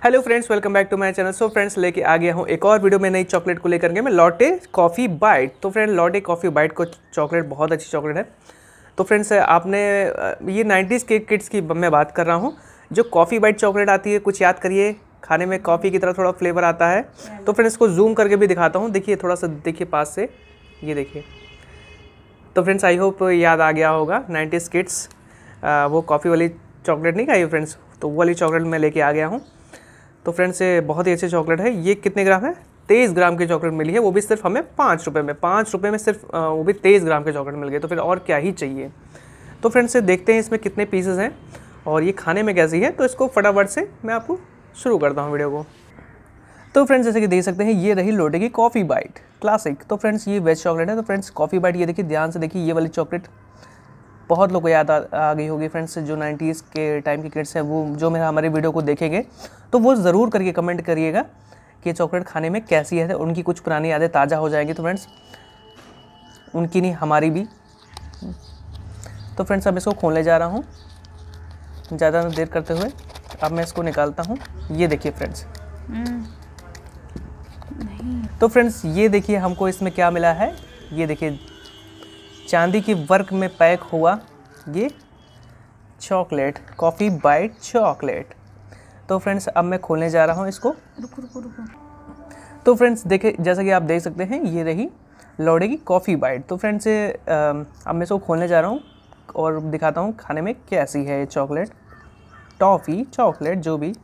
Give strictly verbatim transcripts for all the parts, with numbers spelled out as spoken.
Hello friends, welcome back to my channel. So friends, लेके आ गया हूँ एक और वीडियो में नई चॉकलेट को लेकर के मैं लॉटे कॉफ़ी बाइट। तो फ्रेंड, लॉटे कॉफ़ी बाइट को चॉकलेट बहुत अच्छी चॉकलेट है। तो फ्रेंड्स, आपने ये नाइन्टीज़ के किड्स की मैं बात कर रहा हूँ। जो कॉफ़ी बाइट चॉकलेट आती है, कुछ याद करिए, खाने में कॉफ़ी की तरह थोड़ा फ्लेवर आता है। तो फ्रेंड्स, इसको जूम करके भी दिखाता हूँ। देखिए, थोड़ा सा देखिए पास से, ये देखिए। तो फ्रेंड्स, आई होप याद आ गया होगा नाइन्टीज़ किड्स वो कॉफ़ी वाली चॉकलेट नहीं खाई फ्रेंड्स, तो वो वाली चॉकलेट मैं लेके आ गया हूँ। तो फ्रेंड्स, ये बहुत ही अच्छी चॉकलेट है। ये कितने ग्राम है? तेईस ग्राम की चॉकलेट मिली है, वो भी सिर्फ हमें पाँच रुपये में। पाँच रुपये में सिर्फ वो भी तेईस ग्राम की चॉकलेट मिल गई, तो फिर और क्या ही चाहिए। तो फ्रेंड्स, देखते हैं इसमें कितने पीसेस हैं और ये खाने में कैसी है। तो इसको फटाफट से मैं आपको शुरू करता हूँ वीडियो को। तो फ्रेंड्स, जैसे कि देख सकते हैं, ये रही लोटे की कॉफ़ी बाइट क्लासिक। तो फ्रेंड्स, ये वेज चॉकलेट है। तो फ्रेंड्स, कॉफ़ी बाइट ये देखिए, ध्यान से देखिए, ये वाली चॉकलेट बहुत लोगों को याद आ, आ गई होगी फ्रेंड्स। जो नाइन्टीज़ के टाइम के किड्स हैं, वो जो मेरा हमारे वीडियो को देखेंगे, तो वो ज़रूर करके कमेंट करिएगा कि ये चॉकलेट खाने में कैसी है। उनकी कुछ पुरानी यादें ताज़ा हो जाएंगी। तो फ्रेंड्स, उनकी नहीं, हमारी भी। तो फ्रेंड्स, अब इसको खोलने जा रहा हूँ ज़्यादा देर करते हुए। अब मैं इसको निकालता हूँ। ये देखिए फ्रेंड्स, तो फ्रेंड्स, ये देखिए हमको इसमें क्या मिला है। ये देखिए, चांदी की वर्क में पैक हुआ ये चॉकलेट, कॉफ़ी बाइट चॉकलेट। तो फ्रेंड्स, अब मैं खोलने जा रहा हूँ इसको। रुको रुको रुको। तो फ्रेंड्स, देखिए, जैसा कि आप देख सकते हैं, ये रही लॉटे की कॉफ़ी बाइट। तो फ्रेंड्स, अब मैं इसको खोलने जा रहा हूँ और दिखाता हूँ खाने में कैसी है ये चॉकलेट, टॉफ़ी चॉकलेट जो भी।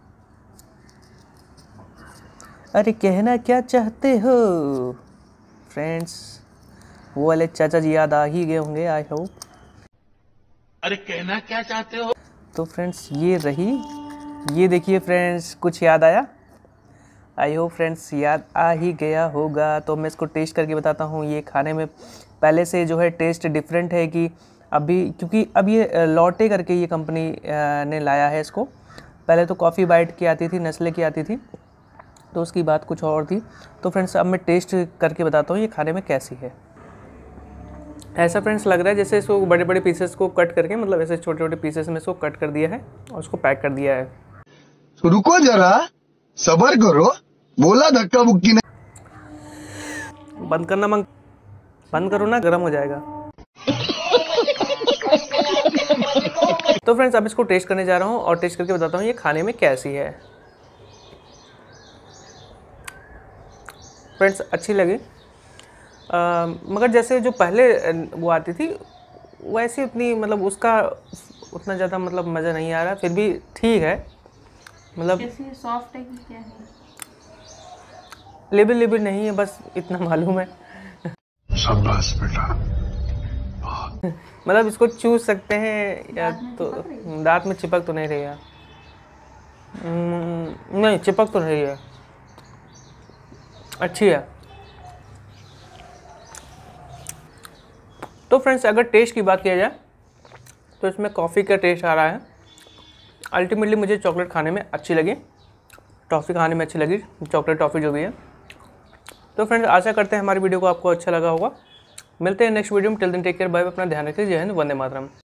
अरे कहना क्या चाहते हो फ्रेंड्स? वो वाले चाचा जी याद आ ही गए होंगे, आई होप। अरे कहना क्या चाहते हो? तो फ्रेंड्स, ये रही, ये देखिए फ्रेंड्स, कुछ याद आया? आई होप फ्रेंड्स याद आ ही गया होगा। तो मैं इसको टेस्ट करके बताता हूँ। ये खाने में पहले से जो है टेस्ट डिफरेंट है कि अभी, क्योंकि अब ये लॉटे करके ये कंपनी ने लाया है इसको। पहले तो कॉफ़ी बाइट की आती थी, नेस्ले की आती थी, तो उसकी बात कुछ और थी। तो फ्रेंड्स, अब मैं टेस्ट करके बताता हूँ ये खाने में कैसी है। ऐसा फ्रेंड्स लग रहा है जैसे इसको बड़े बड़े पीसेस को कट करके, मतलब ऐसे छोटे छोटे पीसेस में इसको कट कर दिया है और उसको पैक कर दिया है। तो रुको जरा, सब्र करो, बोला धक्का मुक्की नहीं। बंद करना मंग बंद करो ना, गर्म हो जाएगा। तो फ्रेंड्स, अब इसको टेस्ट करने जा रहा हूँ और टेस्ट करके बताता हूँ ये खाने में कैसी है। फ्रेंड्स, अच्छी लगी, आ, मगर जैसे जो पहले वो आती थी वैसे उतनी, मतलब उसका उतना ज़्यादा मतलब मज़ा नहीं आ रहा। फिर भी ठीक है, मतलब कैसी सॉफ्ट है कि क्या है? लेबिल लेबिल नहीं है, बस इतना मालूम है। शाबाश बेटा। मतलब इसको चूस सकते हैं या दांत में तो चिपक रही है? दांत में चिपक तो नहीं रही है। हम्म, नहीं, चिपक तो नहीं है, अच्छी है। तो फ्रेंड्स, अगर टेस्ट की बात किया जाए तो इसमें कॉफ़ी का टेस्ट आ रहा है। अल्टीमेटली मुझे चॉकलेट खाने में अच्छी लगी, टॉफ़ी खाने में अच्छी लगी, चॉकलेट टॉफ़ी जो भी है। तो फ्रेंड्स, आशा करते हैं हमारी वीडियो को आपको अच्छा लगा होगा। मिलते हैं नेक्स्ट वीडियो में। Till then take care, bye bye, अपना ध्यान रखिए। जय हिंद, वंदे मातरम।